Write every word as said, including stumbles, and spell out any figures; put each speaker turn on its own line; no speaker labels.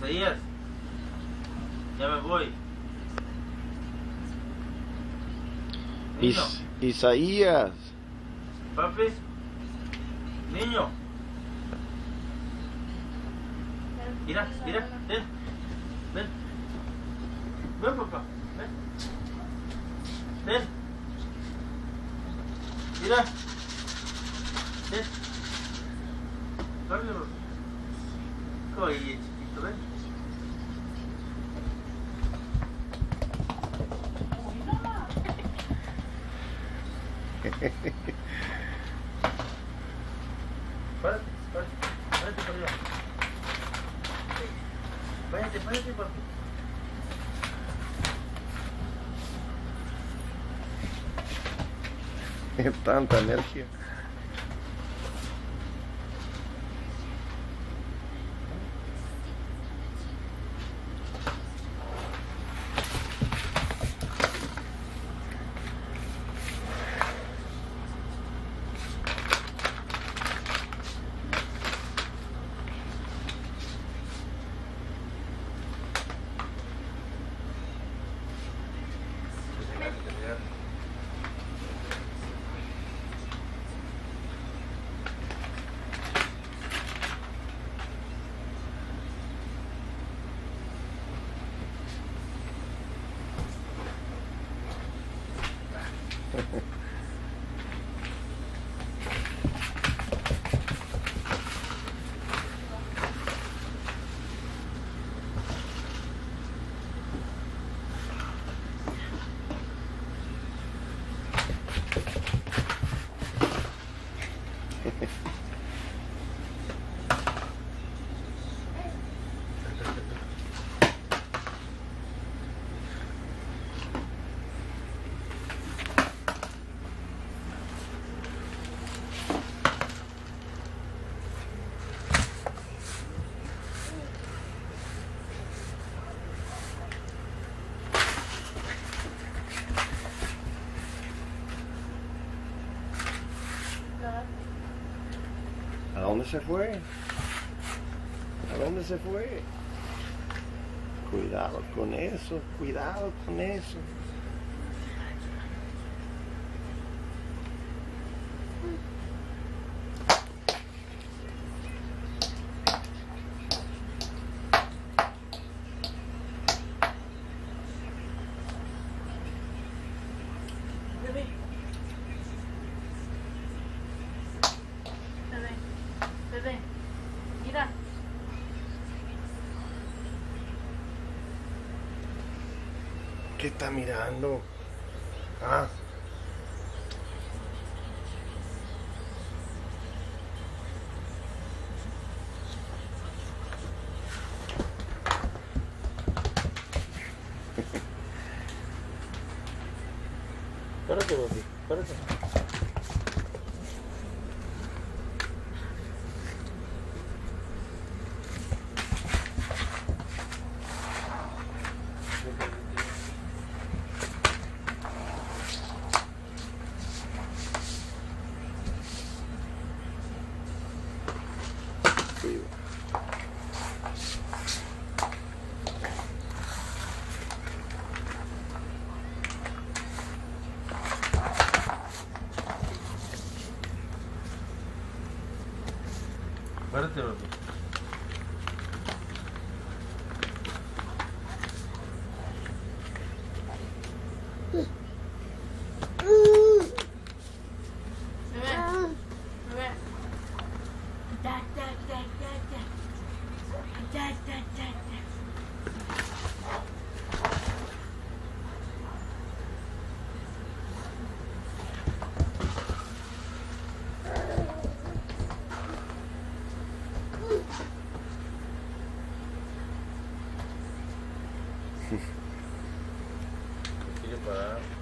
Isaías, ya me voy. Niño.
Is Isaías.
Papi. Niño. Mira, mira, ven. Ven. Ven, papá. Ven. Ven. Mira. Ven. Rápido. Oye, chiquito, ven. Párate, párate, párate para allá. Párate, párate, papi.
Tanta energía. ¿A dónde se fue? ¿A dónde se fue? Cuidado con eso, cuidado con eso.
Bebé. Bebé. Bebé. Mira.
¿Qué está mirando? Ah.
Párate, papi, párate.
Sí.
Párate, papi.
Bebé. Bebé. Da, da, da, da, da. Da, da, da, da.
¿Qué quiere parar?